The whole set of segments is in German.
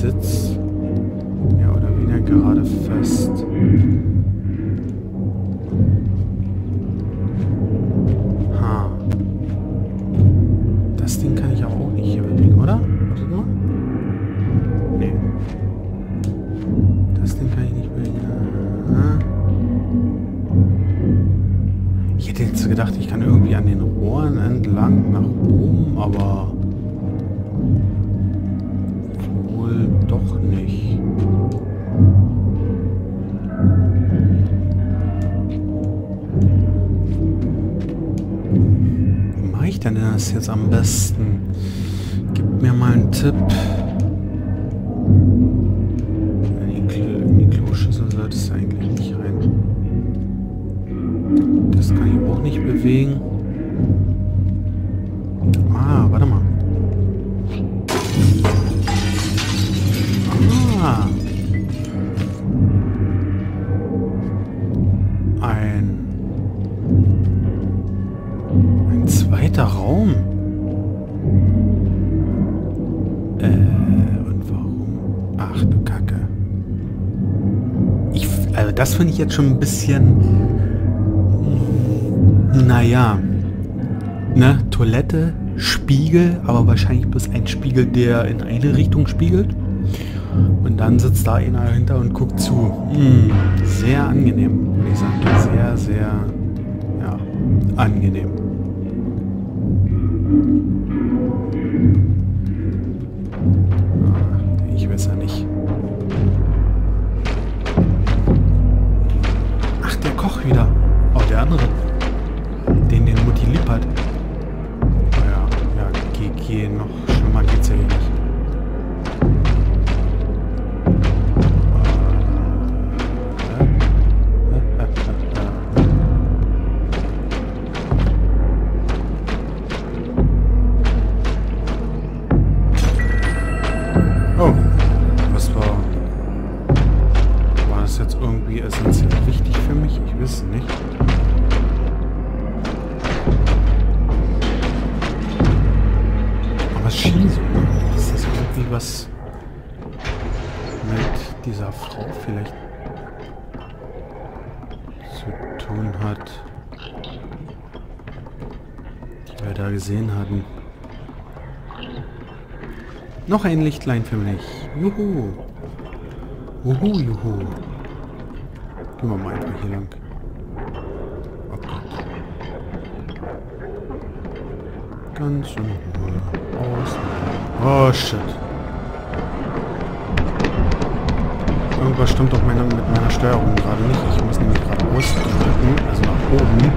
sitze mehr oder weniger gerade fest. Ha. Das Ding kann ich aber auch nicht hier bewegen, oder? Wartet mal. Nee. Das Ding kann ich nicht bewegen. Ich hätte jetzt gedacht, ich kann irgendwie an den Rohren entlang nach oben, aber wohl doch nicht. Wie mache ich denn das jetzt am besten? Gib mir mal einen Tipp. In die Kloschüssel sollte es eigentlich nicht rein. Das kann ich auch nicht bewegen. Ah, warte mal. Ah. Ein zweiter Raum. Und warum? Ach du Kacke. Also das finde ich jetzt schon ein bisschen... Naja. Ne? Toilette, Spiegel, aber wahrscheinlich bloß ein Spiegel, der in eine Richtung spiegelt. Und dann sitzt da einer dahinter und guckt zu. Sehr angenehm, würde ich sagen. Sehr, sehr, ja, angenehm. Ich weiß ja nicht. Ach, der Koch wieder. Oh, der andere. Den Mutti lieb hat. Naja, ja, geh noch schlimmer geht's ja hier nicht. Oh, war das jetzt irgendwie essentiell wichtig für mich? Ich weiß es nicht. Aber es schien so, dass das irgendwie was mit dieser Frau vielleicht zu tun hat, die wir da gesehen hatten. Noch ein Lichtlein für mich. Juhu. Juhu, juhu. Gehen wir mal einfach hier lang. Oh Gott. Ganz in Ruhe. Aus. Oh shit. Irgendwas stimmt doch mit meiner Steuerung gerade nicht. Ich muss nämlich gerade ausdrücken, also nach oben.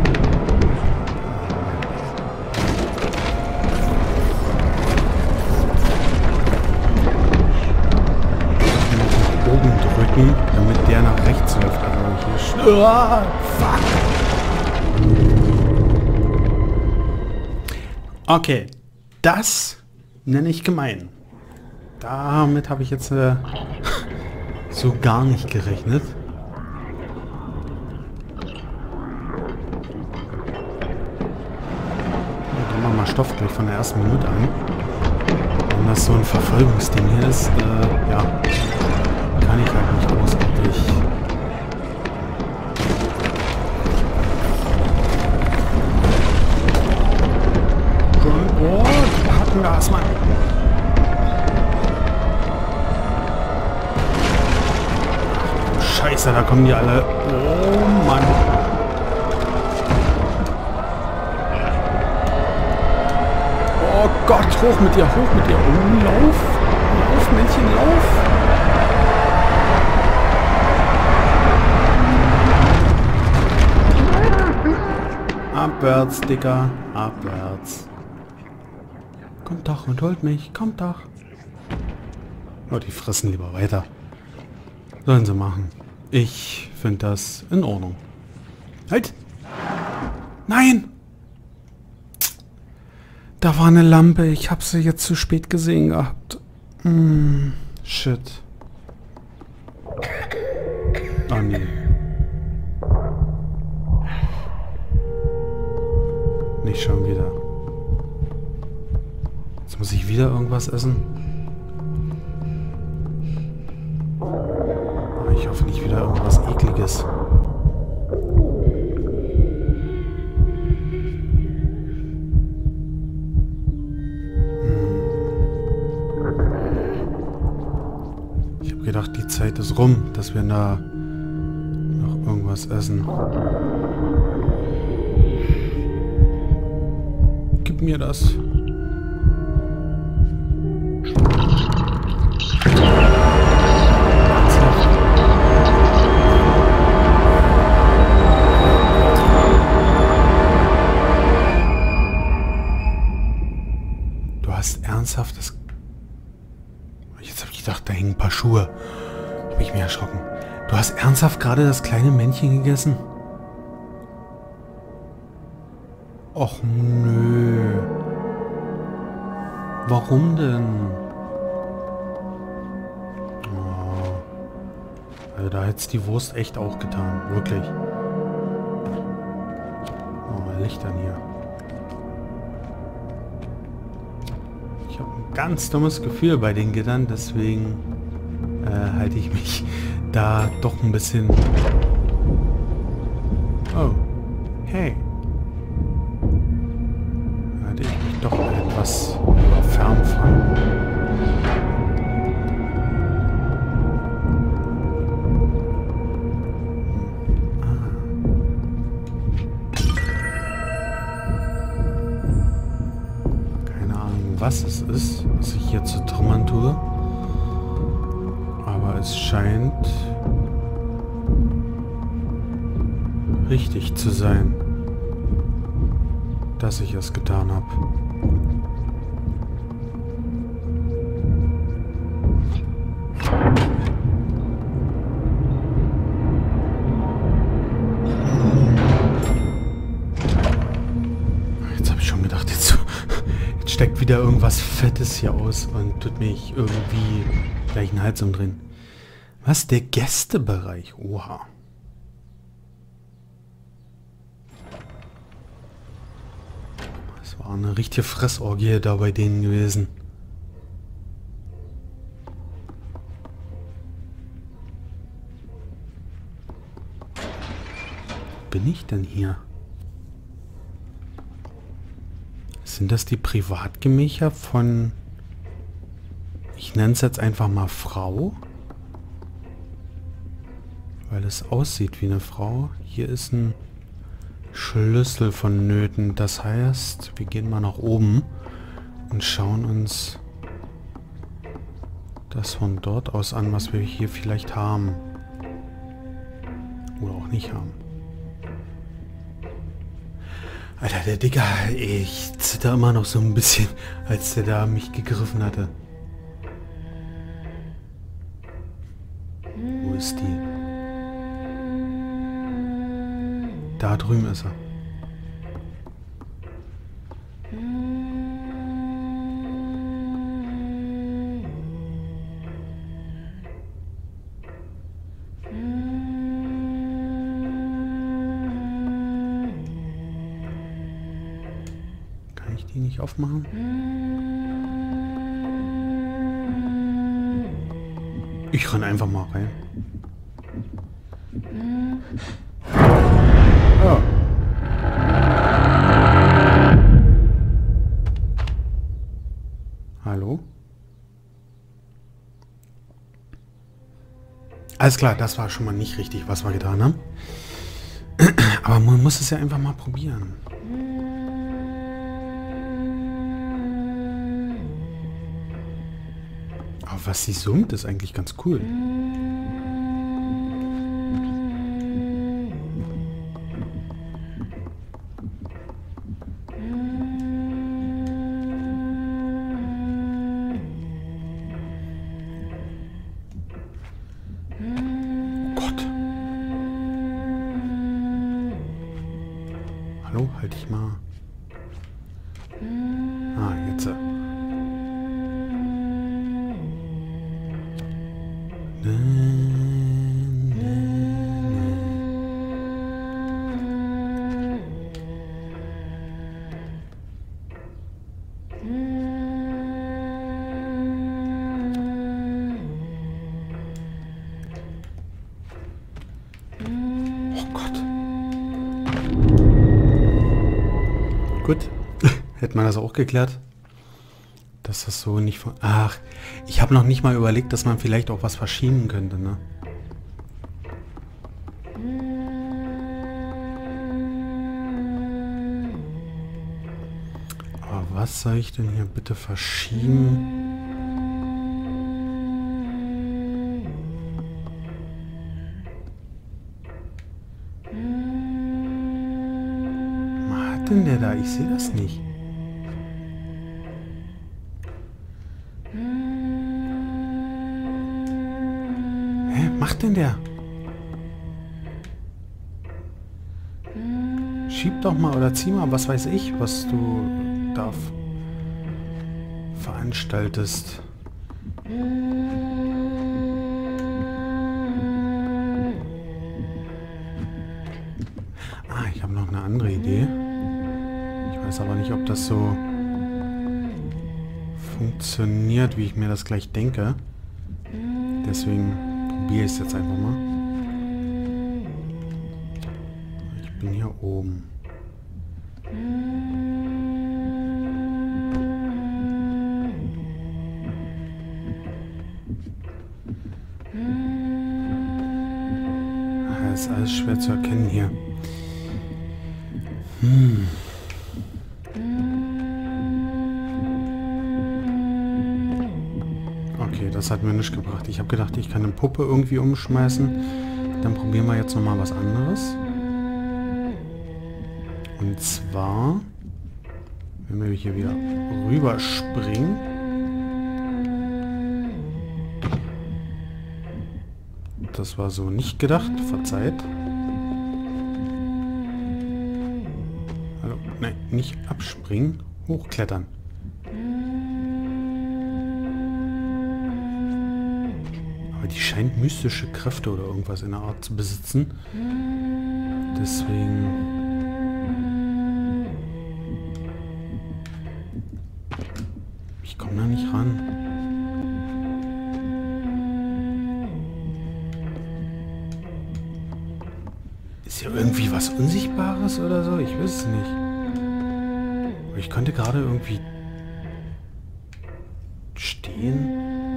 Damit der nach rechts läuft. Also hier fuck! Okay, das nenne ich gemein. Damit habe ich jetzt so gar nicht gerechnet. Dann machen wir mal Stoff gleich von der ersten Minute an. Wenn das so ein Verfolgungsding hier ist, ja. Kann ich halt nicht großartig. Oh, hatten wir erstmal. Scheiße, da kommen die alle. Oh Mann. Oh Gott, hoch mit dir, hoch mit dir. Oh, lauf. Lauf, Männchen, lauf. Abwärts, Dicker. Abwärts. Kommt doch und holt mich. Kommt doch. Oh, die fressen lieber weiter. Sollen sie machen. Ich finde das in Ordnung. Halt! Nein! Da war eine Lampe. Ich habe sie jetzt zu spät gesehen gehabt. Shit. Oh nee. Nicht schon wieder. Jetzt muss ich wieder irgendwas essen. Ich hoffe nicht wieder irgendwas Ekliges. Ich habe gedacht, die Zeit ist rum, dass wir da noch irgendwas essen. Gib mir das. Du hast ernsthaft das... Jetzt habe ich gedacht, da hängen ein paar Schuhe. Habe ich mir erschrocken. Du hast ernsthaft gerade das kleine Männchen gegessen? Och nö. Warum denn? Oh. Also da hätte es die Wurst echt auch getan. Wirklich. Oh, mal Licht an hier. Ich habe ein ganz dummes Gefühl bei den Gittern, deswegen halte ich mich da doch ein bisschen... Oh. Hey. Halte ich mich doch etwas fern von. Was es ist, was ich hier zu trümmern tue. Aber es scheint richtig zu sein, dass ich es getan habe. Jetzt habe ich schon gedacht, jetzt steckt wieder irgendwas Fettes hier aus und tut mich irgendwie gleich den Hals umdrehen. Was? Der Gästebereich? Oha. Das war eine richtige Fressorgie da bei denen gewesen. Wo bin ich denn hier? Sind das die Privatgemächer von... Ich nenne es jetzt einfach mal Frau. Weil es aussieht wie eine Frau. Hier ist ein Schlüssel vonnöten. Das heißt, wir gehen mal nach oben und schauen uns das von dort aus an, was wir hier vielleicht haben. Oder auch nicht haben. Alter, der Dicker, ich zitter immer noch so ein bisschen, als der da mich gegriffen hatte. Wo ist die? Da drüben ist er. Kann ich die nicht aufmachen? Ich renn einfach mal rein. Oh. Hallo? Alles klar, das war schon mal nicht richtig, was wir getan haben. Aber man muss es ja einfach mal probieren. Aber was sie summt, ist eigentlich ganz cool. Hallo, halt dich mal. Ah, jetzt. Gut. Hätte man das auch geklärt. Dass das so nicht von... Ach, ich habe noch nicht mal überlegt, dass man vielleicht auch was verschieben könnte, ne? Aber was soll ich denn hier bitte verschieben? Was hat denn der da? Ich sehe das nicht. Hä? Macht denn der? Schieb doch mal oder zieh mal, was weiß ich, was du da veranstaltest. Ah, ich habe noch eine andere Idee. Ich weiß aber nicht, ob das so funktioniert, wie ich mir das gleich denke. Deswegen probiere ich es jetzt einfach mal. Ich bin hier oben. Das ist alles schwer zu erkennen hier. Okay, das hat mir nichts gebracht. Ich habe gedacht, ich kann eine Puppe irgendwie umschmeißen. Dann probieren wir jetzt nochmal was anderes. Und zwar, wenn wir hier wieder rüberspringen. Das war so nicht gedacht, verzeiht. Also, nein, nicht abspringen, hochklettern. Aber die scheint mystische Kräfte oder irgendwas in der Art zu besitzen. Deswegen... Ich komme da nicht ran. Ist hier irgendwie was Unsichtbares oder so? Ich weiß es nicht. Aber ich könnte gerade irgendwie stehen.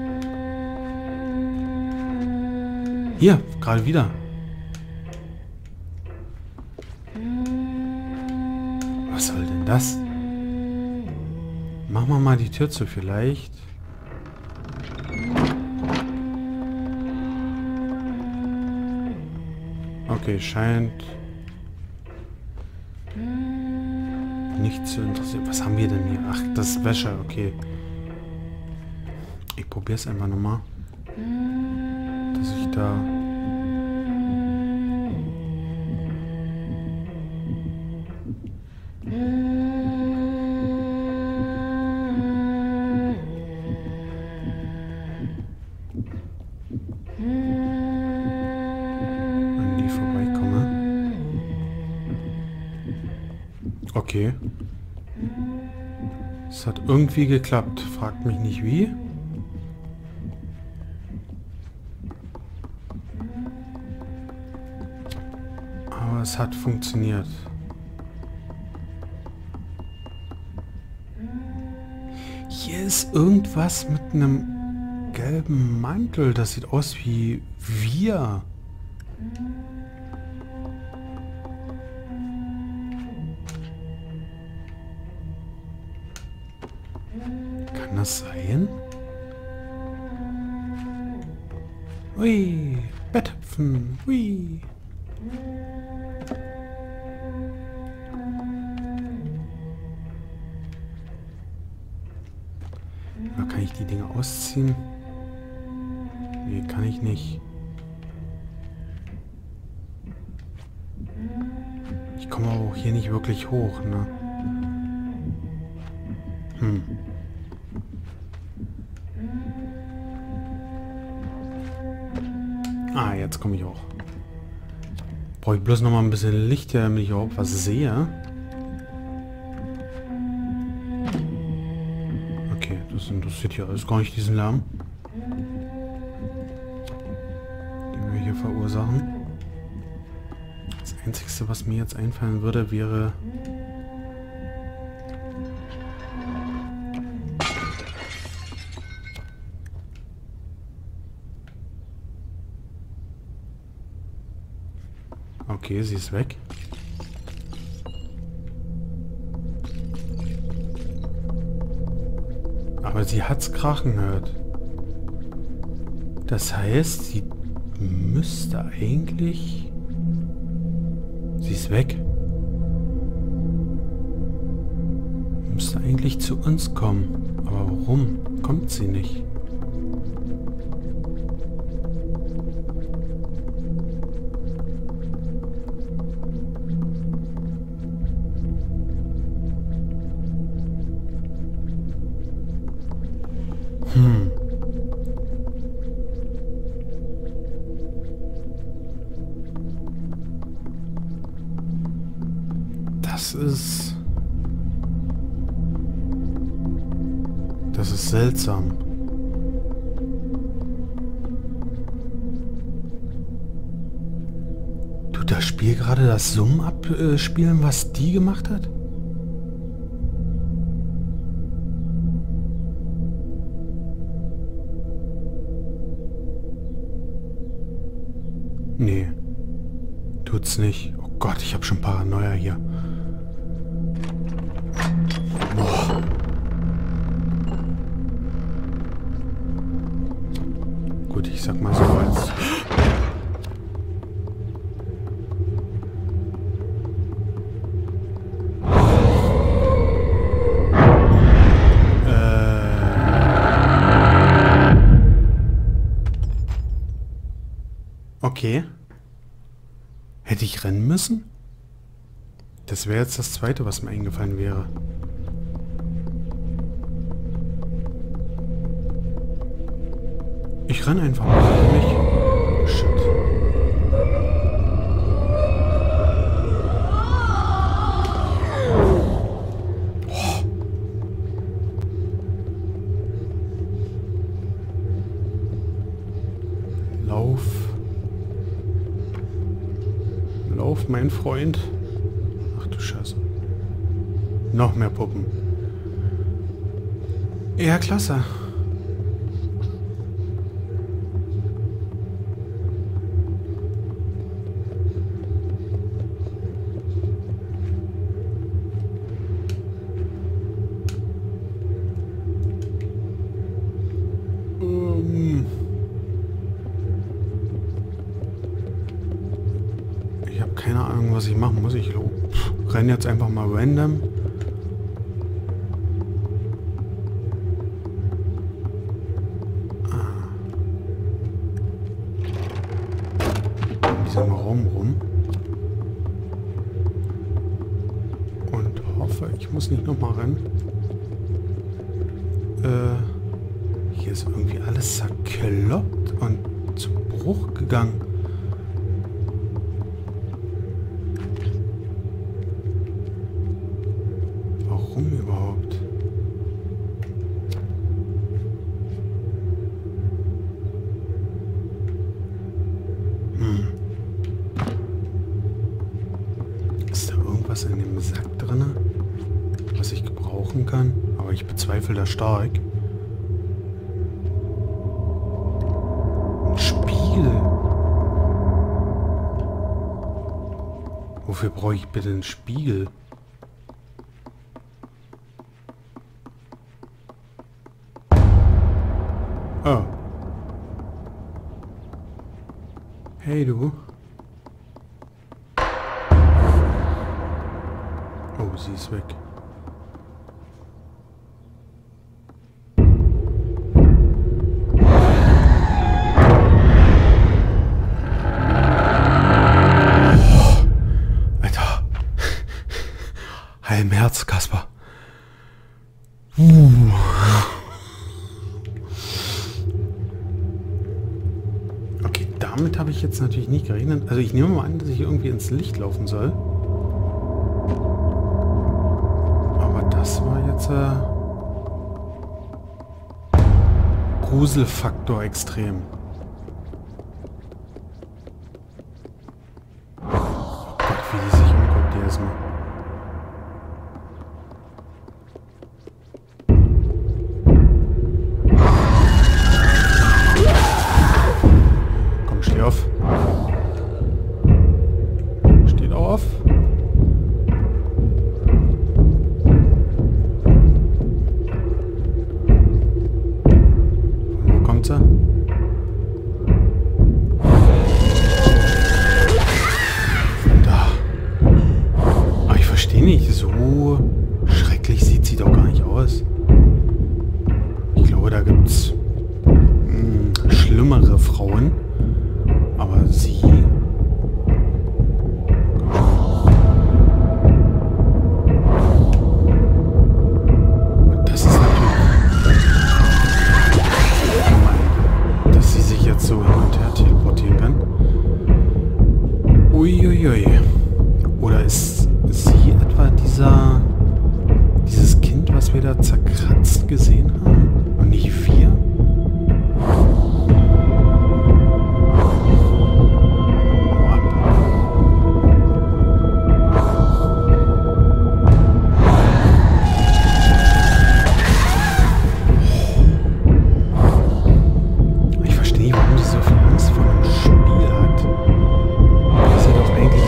Hier, gerade wieder. Was soll denn das? Machen wir mal die Tür zu vielleicht. Okay, scheint nicht zu interessieren. Was haben wir denn hier? Ach, das ist Wäsche, okay. Ich probiere es einfach nochmal. Dass ich da... an die vorbeikomme. Okay. Es hat irgendwie geklappt. Fragt mich nicht wie. Aber es hat funktioniert. Hier ist irgendwas mit einem gelben Mantel. Das sieht aus wie wir. Kann das sein? Ui, Betthüpfen, ui. Oder kann ich die Dinge ausziehen? Nee, kann ich nicht. Ich komme aber auch hier nicht wirklich hoch, ne? Ah, jetzt komme ich auch. Brauche ich bloß noch mal ein bisschen Licht, damit ich überhaupt was sehe. Okay, das interessiert hier alles gar nicht, diesen Lärm, den wir hier verursachen. Das Einzige, was mir jetzt einfallen würde, wäre Okay, sie ist weg. Aber sie hat's krachen gehört. Das heißt, sie müsste eigentlich... Sie ist weg. Müsste eigentlich zu uns kommen. Aber warum kommt sie nicht? Das ist seltsam. Tut das Spiel gerade das Summen abspielen, was die gemacht hat? Nee. Tut's nicht. Oh Gott, ich habe schon Paranoia hier. Boah. Gut, ich sag mal so als... Okay. Hätte ich rennen müssen? Das wäre jetzt das zweite, was mir eingefallen wäre. Ich renne einfach mal nicht. Oh, shit. Oh. Lauf. Lauf, mein Freund. Ach du Scheiße. Noch mehr Puppen. Ja, klasse. Ich habe keine Ahnung, was ich machen muss. Ich renne jetzt einfach mal random. In diesem Raum rum. Und hoffe, ich muss nicht nochmal rennen. Hier ist irgendwie alles zerkloppt und zu Bruch gegangen. Warum überhaupt? Ist da irgendwas in dem Sack drin, was ich gebrauchen kann? Aber ich bezweifle das stark. Ein Spiegel. Wofür brauche ich bitte einen Spiegel? Oh. Hey du. Oh, sie ist weg. Alter. Heil im Herz, Kasper. Okay, damit habe ich jetzt natürlich nicht gerechnet. Also ich nehme mal an, dass ich irgendwie ins Licht laufen soll. Aber das war jetzt Gruselfaktor extrem. Oh Gott, wie die sich umguckt jedes Mal. Komm, steh auf. Frauen. Aber sie... Und das ist natürlich... dass sie sich jetzt so hin und her teleportieren kann. Uiuiui. Oder ist sie etwa dieses Kind, was wir da zerkratzt gesehen haben? Und nicht wir? Ich verstehe nicht, warum sie so viel Angst vor dem Spiel hat. Das ja doch eigentlich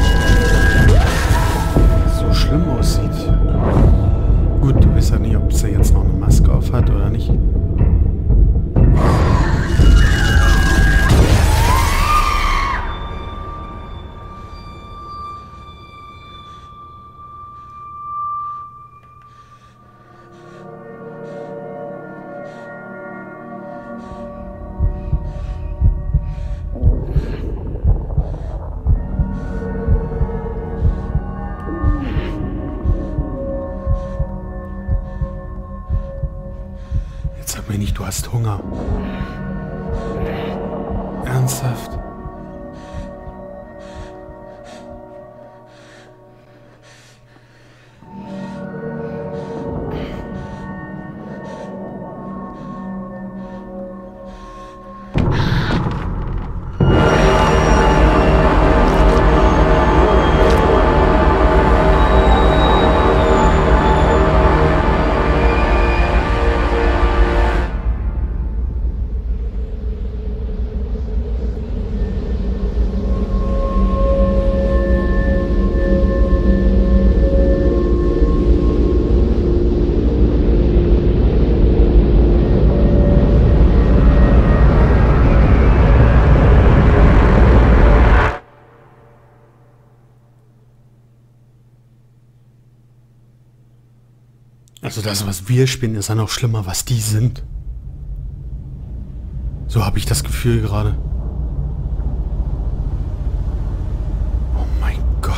nicht so schlimm aussieht. Gut, du weißt ja nicht, ob sie jetzt noch eine Maske auf hat oder nicht. Sag mir nicht, du hast Hunger. Ernsthaft? Also das, was wir spielen, ist ja noch schlimmer, was die sind. So habe ich das Gefühl gerade. Oh mein Gott.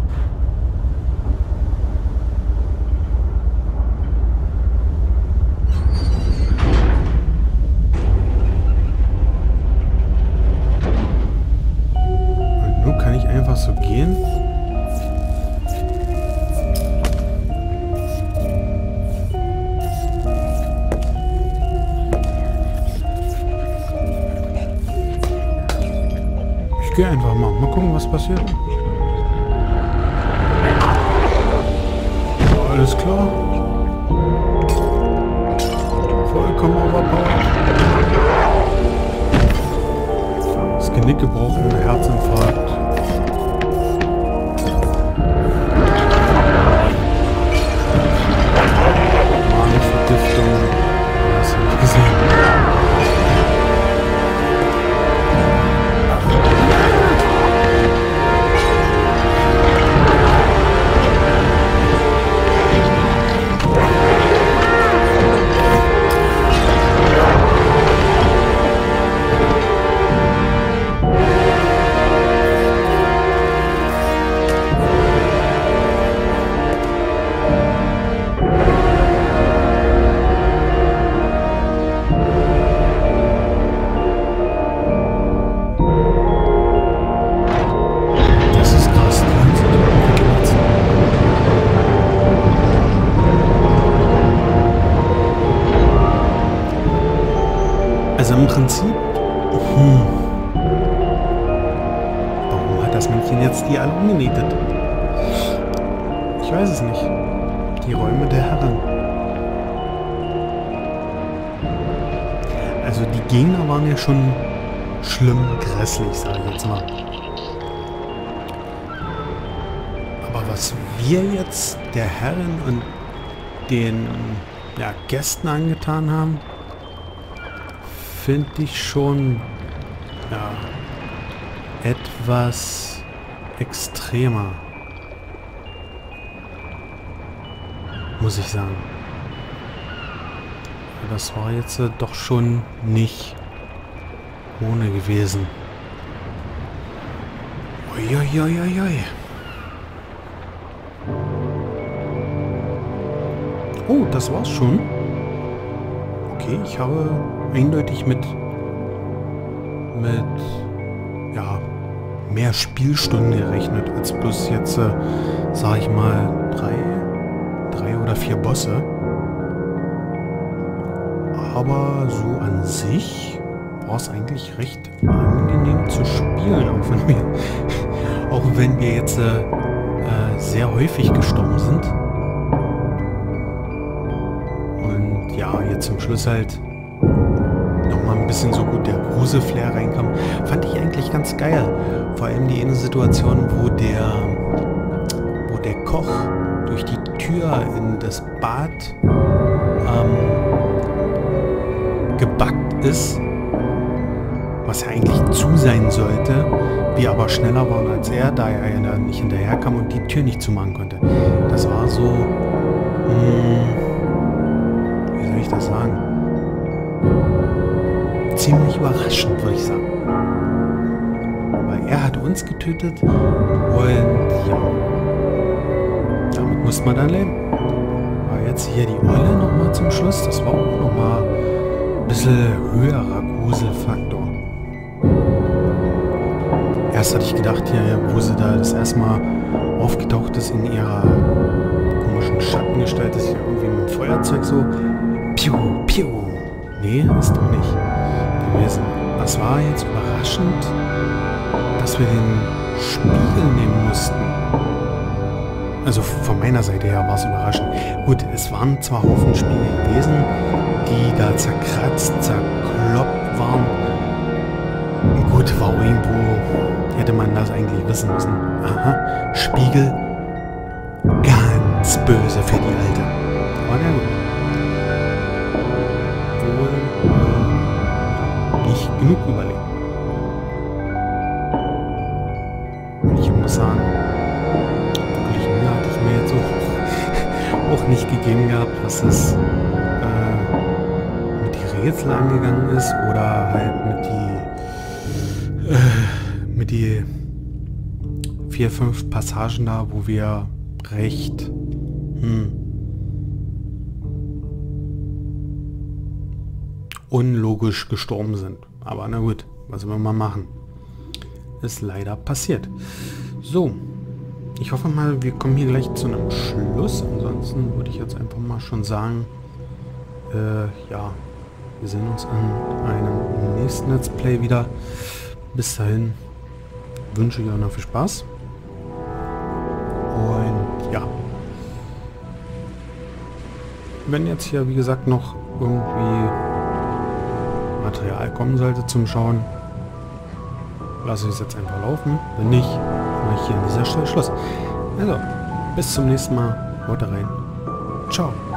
Und nun kann ich einfach so gehen. Ich gehe einfach mal. Mal gucken, was passiert. Alles klar. Vollkommen overpowered. Das Genick gebrochen, Herzinfarkt. Magenvergiftung. Das habe ich gesehen. Also im Prinzip... Warum hat das Männchen jetzt die alle umgenietet? Ich weiß es nicht. Die Räume der Herren. Also die Gegner waren ja schon schlimm grässlich, sage ich jetzt mal. Aber was wir jetzt der Herren und den Gästen angetan haben, finde ich schon etwas extremer, muss ich sagen. Das war jetzt doch schon nicht ohne gewesen. Uiuiuiui. Oh, das war's schon. Okay, ich habe eindeutig mit ja, mehr Spielstunden gerechnet, als bloß jetzt, sag ich mal, drei oder vier Bosse. Aber so an sich war es eigentlich recht angenehm zu spielen, auch wenn wir jetzt sehr häufig gestorben sind. Und ja, jetzt zum Schluss halt nochmal ein bisschen so gut der Grusel-Flair reinkam. Fand ich eigentlich ganz geil. Vor allem die eine Situation, wo der Koch durch die Tür in das Bad gebackt ist, was ja eigentlich zu sein sollte, wir aber schneller waren als er, da er ja nicht hinterherkam und die Tür nicht zumachen konnte. Das war so, wie soll ich das sagen? Ziemlich überraschend, würde ich sagen. Weil er hat uns getötet und ja, damit muss man dann leben. Aber jetzt hier die Olle nochmal zum Schluss, das war auch nochmal ein bisschen höherer Gruselfaktor. Erst hatte ich gedacht, hier, wo sie da das erste Mal aufgetaucht ist in ihrer komischen Schattengestalt, ist ja irgendwie mit dem Feuerzeug so piu, piu. Nee, ist doch nicht gewesen. Das war jetzt überraschend, dass wir den Spiegel nehmen mussten. Also von meiner Seite her war es überraschend. Gut, es waren zwar Haufen Spiegel gewesen, die da zerkratzt, zerkloppt waren. Gut, war irgendwo, hätte man das eigentlich wissen müssen. Aha, Spiegel, ganz böse für die Alte. Aber na gut. Wohl nicht genug überlegt. Und ich muss sagen, wirklich Mühe hatte ich mir jetzt auch nicht gegeben gehabt, was es mit die Rätsel angegangen ist oder halt mit die 4, 5 Passagen da, wo wir recht unlogisch gestorben sind. Aber na gut, was will man machen? Ist leider passiert. So, ich hoffe mal, wir kommen hier gleich zu einem Schluss. Ansonsten würde ich jetzt einfach mal schon sagen, ja, wir sehen uns an einem nächsten Let's Play wieder. Bis dahin wünsche ich euch noch viel Spaß. Und ja, wenn jetzt hier, wie gesagt, noch irgendwie Material kommen sollte zum Schauen, lasse ich es jetzt einfach laufen. Wenn nicht, mache ich hier an dieser Stelle Schluss. Also, bis zum nächsten Mal. Haut rein. Ciao.